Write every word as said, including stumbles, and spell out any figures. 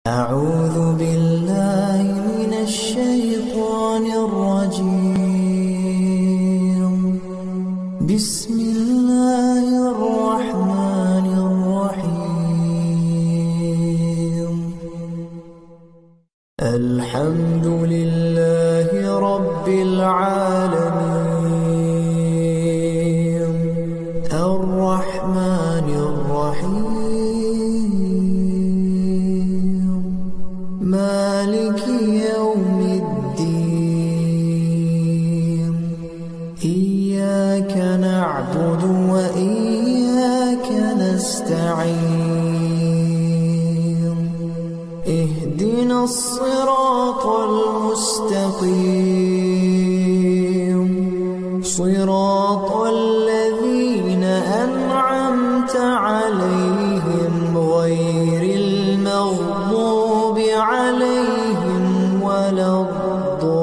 أعوذ بالله من الشيطان الرجيم. بسم الله الرحمن الرحيم. الحمد لله رب العالمين الرحمن الرحيم مالك يوم الدين. إياك نعبد وإياك نستعين. اهدنا الصراط المستقيم صراط الذين أنعمت عليهم غير المغضوب عليهم ولا الضالين.